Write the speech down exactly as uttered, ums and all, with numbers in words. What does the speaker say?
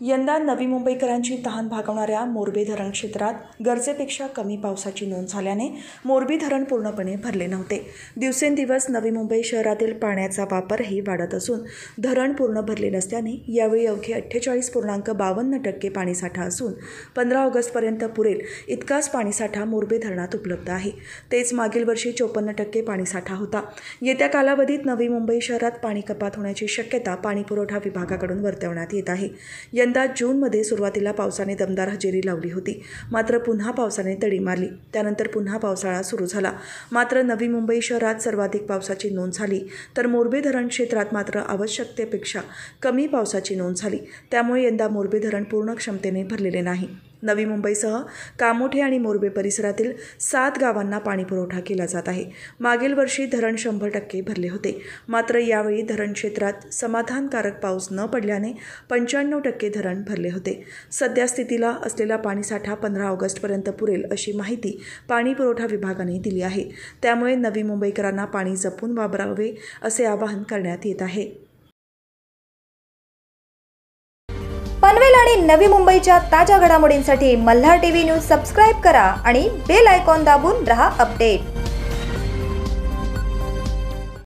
यंदा नवी मुंबईकरांची तहान भागवणाऱ्या मोरबे धरण क्षेत्रात गरजेपेक्षा कमी पावसाची नोंद झाल्याने मोरबी धरण पूर्णपणे भरले नव्हते। दिवसेंदिवस नवी मुंबई शहरातील पाण्याचा वापरही वाढत असून धरण पूर्ण भरले नसल्याने यावेळी अवघे अठ्ठेचाळीस पूर्णांक बावन्न टक्के पाणीसाठा असून पंधरा ऑगस्टपर्यंत पुरेल इतकाच पाणीसाठा मोरबे धरणात उपलब्ध आहे। तेच मागील वर्षी चोपन्न टक्के पाणीसाठा होता। येत्या कालावधीत नवी मुंबई शहरात पाणी कपात होण्याची शक्यता पाणीपुरवठा विभागाकडून वर्तवण्यात येत आहे। यंदा जूनमध्ये सुरुवातीला पावसाने दमदार हजेरी लावली होती, मात्र पुन्हा पावसाने तडी मारली। त्यानंतर पुन्हा पावसाळा सुरू झाला। मात्र नवी मुंबई शहरात सर्वाधिक पावसाची नोंद झाली, तर मोरबे धरण क्षेत्रात मात्र आवश्यकतेपेक्षा कमी पावसाची नोंद झाली। त्यामुळे यंदा मोरबे धरण पूर्ण क्षमतेने भरलेले नाही। नवी मुंबईसह कामोठे आणि मोरबे परिसरातील सात गावांना पाणीपुरवठा केला जात आहे। मागील वर्षी धरण शंभर टक्के भरले होते, मात्र यावेळी धरण क्षेत्रात समाधानकारक पाऊस न पडल्याने पंच्याण्णव टक्के धरण भरले होते। सध्या स्थितीला असलेला पाणीसाठा पंधरा ऑगस्टपर्यंत पुरेल अशी माहिती पाणीपुरवठा विभागाने दिली आहे। त्यामुळे नवी मुंबईकरांना पाणी जपून वापरावे असे आवाहन करण्यात येत आहे। पनवेल आणि नवी मुंबईच्या ताज्या घडामोडींसाठी मल्हार टीव्ही न्यूज सबस्क्राइब करा आणि बेल आयकॉन दाबून रहा अपडेट।